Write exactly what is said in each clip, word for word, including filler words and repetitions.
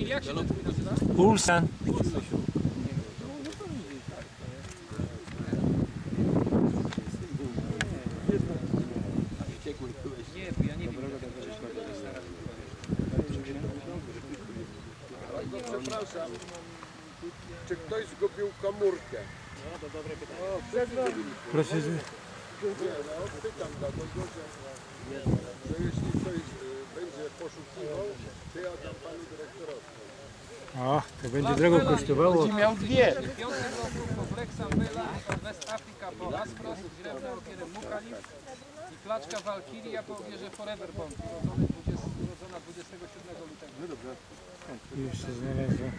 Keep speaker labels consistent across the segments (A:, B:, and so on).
A: Jak się to nazywa?
B: Ulsan.
A: Nie, ja nie wiem.
C: Przepraszam, czy ktoś zgubił komórkę?
A: No to dobre pytanie.
C: O,
B: Proszę.
C: nie, no, pytam dlatego, że, że jeśli ktoś y, będzie poszukiwał, to ja dam panu dyrektorowi.
B: O, to będzie drogo kosztowało.
C: Będzie miał dwie.
A: W piątym roku po Wrexham Villa, West Africa po Aspros, drewno okierem Mukalif i klaczka Walkiria po wieży Forever Bond, urodzona dwudziestego siódmego lutego. No dobrze.
B: Już się znalazło.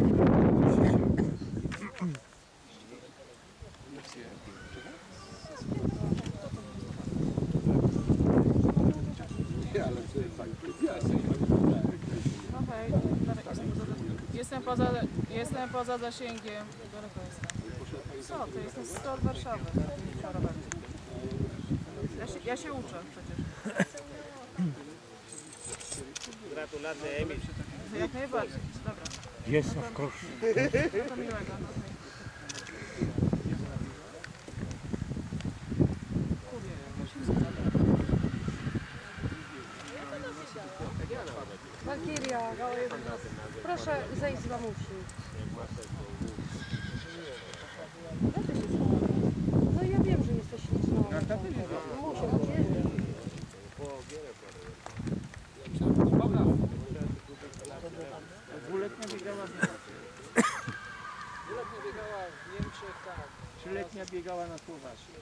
D: Jestem poza, jestem poza zasięgiem. Daleko jestem. Co? To jestem sto od Warszawy. Ja się, ja się uczę przecież.
A: Gratulacje, Emil.
D: Jak najbardziej. Dobra.
B: Jest w kroku.
D: No to miłego.
E: Walkiria, proszę zejść z mamusi. No ja wiem, że jesteś śliczną. Muszę powiedzieć.
A: Dwuletnia biegała w Dwuletnia biegała w Niemczech, tak. Trzyletnia biegała na Słowacji.